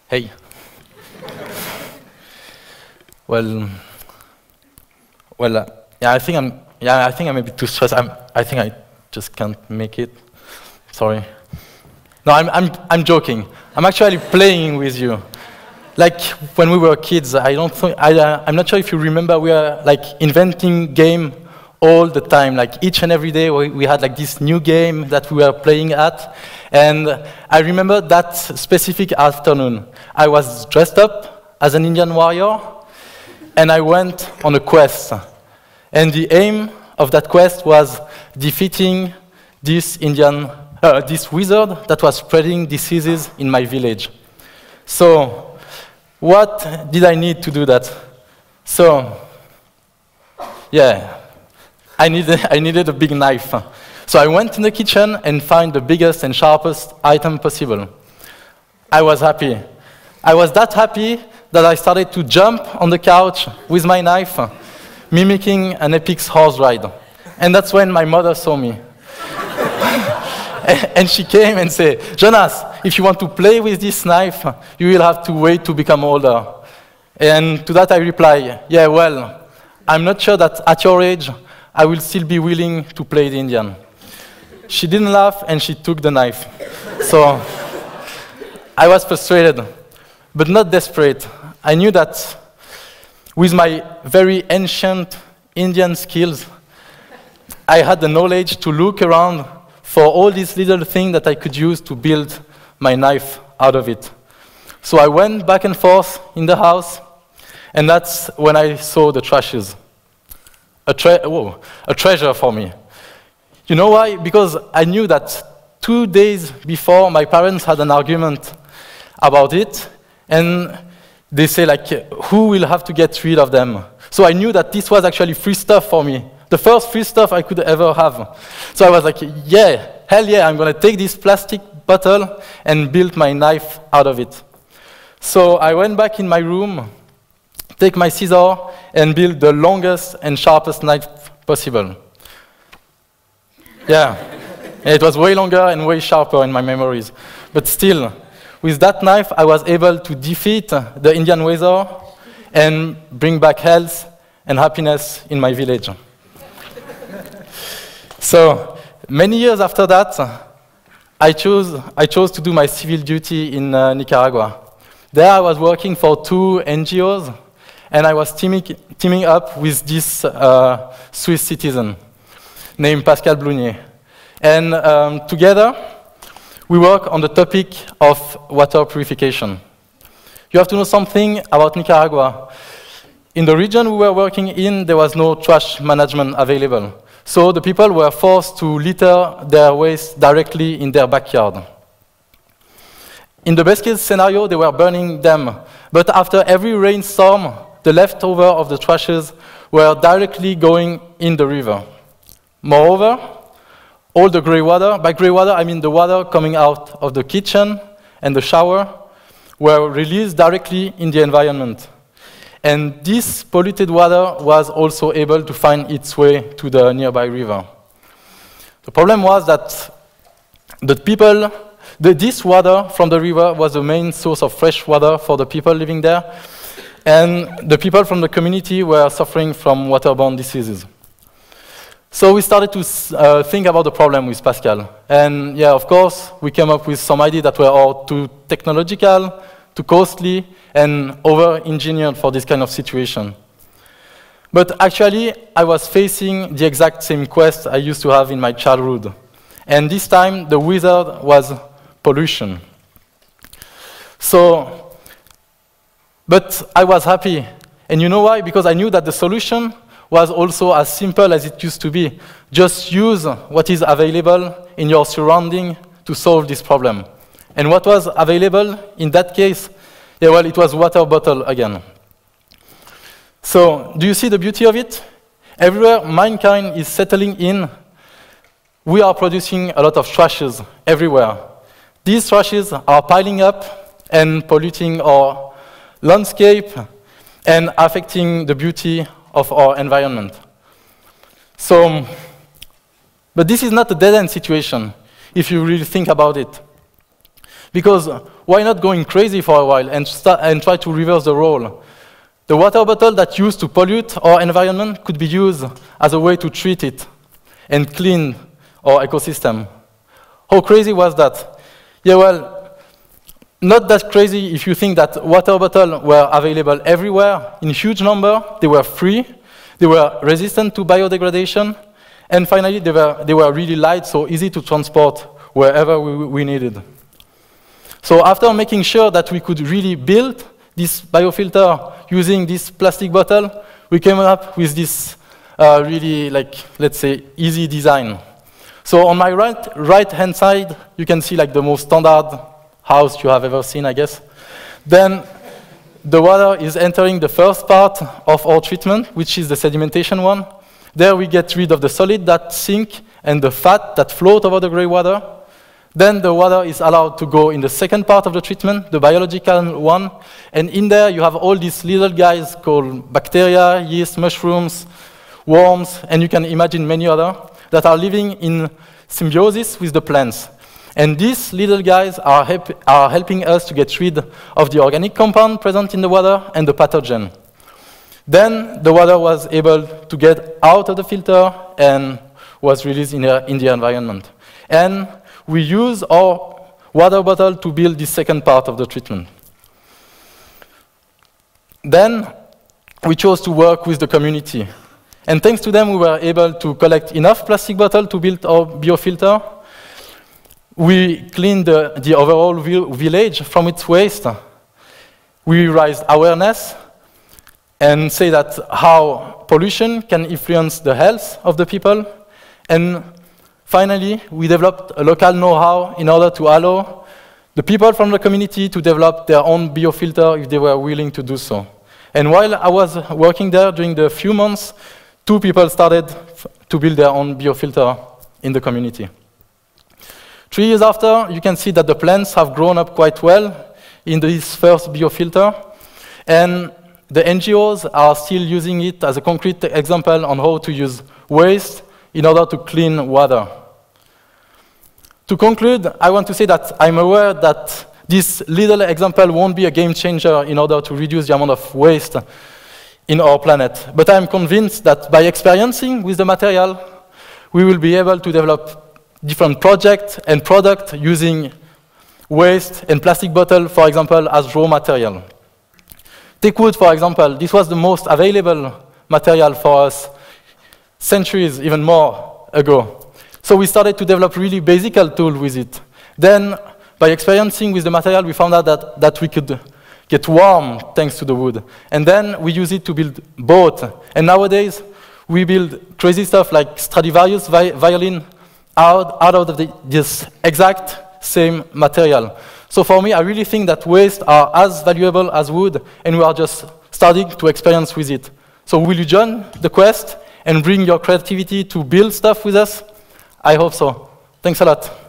Hey. Well, yeah, I think I'm a bit too stressed. I think I just can't make it. Sorry. No, I'm joking. I'm actually playing with you. Like when we were kids, I'm not sure if you remember, we were like inventing game all the time. Like each and every day we had like this new game that we were playing at. And I remember that specific afternoon. I was dressed up as an Indian warrior and I went on a quest. And the aim of that quest was defeating this this wizard that was spreading diseases in my village. So, what did I need to do that? So, yeah, I needed a big knife. So I went in the kitchen and found the biggest and sharpest item possible. I was happy. I was that happy that I started to jump on the couch with my knife, mimicking an epic horse ride. And that's when my mother saw me. And she came and said, Jonas, if you want to play with this knife, you will have to wait to become older. And to that I reply, yeah, well, I'm not sure that at your age, I will still be willing to play the Indian. She didn't laugh and she took the knife. So I was frustrated, but not desperate. I knew that with my very ancient Indian skills, I had the knowledge to look around for all these little things that I could use to build my knife out of it. So I went back and forth in the house, and that's when I saw the trashes. A treasure for me. You know why? Because I knew that 2 days before, my parents had an argument about it, and they say, like, who will have to get rid of them? So I knew that this was actually free stuff for me. The first free stuff I could ever have. So I was like, yeah, hell yeah, I'm going to take this plastic bottle and build my knife out of it. So I went back in my room, take my scissor, and build the longest and sharpest knife possible. Yeah, it was way longer and way sharper in my memories. But still, with that knife, I was able to defeat the Indian wizard and bring back health and happiness in my village. So, many years after that, I chose to do my civil duty in Nicaragua. There I was working for 2 NGOs, and I was teaming up with this Swiss citizen named Pascal Blounier. And together, we work on the topic of water purification. You have to know something about Nicaragua. In the region we were working in, there was no trash management available. So the people were forced to litter their waste directly in their backyard. In the best case scenario, they were burning them. But after every rainstorm, the leftover of the trashes were directly going in the river. Moreover, all the grey water, by grey water I mean the water coming out of the kitchen and the shower, were released directly in the environment. And this polluted water was also able to find its way to the nearby river. The problem was that this water from the river was the main source of fresh water for the people living there, and the people from the community were suffering from waterborne diseases. So we started to think about the problem with Pascal. And yeah, of course, we came up with some ideas that were all too technological, too costly, and over-engineered for this kind of situation. But actually, I was facing the exact same quest I used to have in my childhood. And this time, the wizard was pollution. So, but I was happy. And you know why? Because I knew that the solution was also as simple as it used to be. Just use what is available in your surrounding to solve this problem. And what was available in that case? Yeah, well, it was water bottle again. So, do you see the beauty of it? Everywhere mankind is settling in, we are producing a lot of trashes everywhere. These trashes are piling up and polluting our landscape and affecting the beauty of our environment. So, but this is not a dead-end situation, if you really think about it. Because why not going crazy for a while and try to reverse the role? The water bottle that used to pollute our environment could be used as a way to treat it and clean our ecosystem. How crazy was that? Yeah, well, not that crazy if you think that water bottles were available everywhere in huge number, they were free, they were resistant to biodegradation, and finally they were really light, so easy to transport wherever we needed. So after making sure that we could really build this biofilter using this plastic bottle, we came up with this really, like, let's say, easy design. So on my right-hand side, you can see like the most standard house you have ever seen, I guess. Then the water is entering the first part of our treatment, which is the sedimentation one. There we get rid of the solid that sink and the fat that float over the gray water. Then the water is allowed to go in the second part of the treatment, the biological one. And in there, you have all these little guys called bacteria, yeast, mushrooms, worms, and you can imagine many other that are living in symbiosis with the plants. And these little guys are helping us to get rid of the organic compound present in the water and the pathogen. Then the water was able to get out of the filter and was released in the environment. And we use our water bottle to build the second part of the treatment. Then we chose to work with the community. And thanks to them, we were able to collect enough plastic bottles to build our biofilter. We cleaned the overall village from its waste. We raised awareness and say that how pollution can influence the health of the people. And finally, we developed a local know-how in order to allow the people from the community to develop their own biofilter if they were willing to do so. And while I was working there during the few months, 2 people started to build their own biofilter in the community. 3 years after, you can see that the plants have grown up quite well in this first biofilter. And the NGOs are still using it as a concrete example on how to use waste in order to clean water. To conclude, I want to say that I'm aware that this little example won't be a game changer in order to reduce the amount of waste in our planet. But I'm convinced that by experiencing with the material, we will be able to develop different projects and products using waste and plastic bottle, for example, as raw material. Take wood, for example. This was the most available material for us centuries, even more ago. So we started to develop really basic tools with it. Then, by experiencing with the material, we found out that we could get warm thanks to the wood. And then we use it to build boats. And nowadays, we build crazy stuff like Stradivarius violin out of this exact same material. So for me, I really think that wastes are as valuable as wood, and we are just starting to experience with it. So will you join the quest and bring your creativity to build stuff with us? I hope so. Thanks a lot.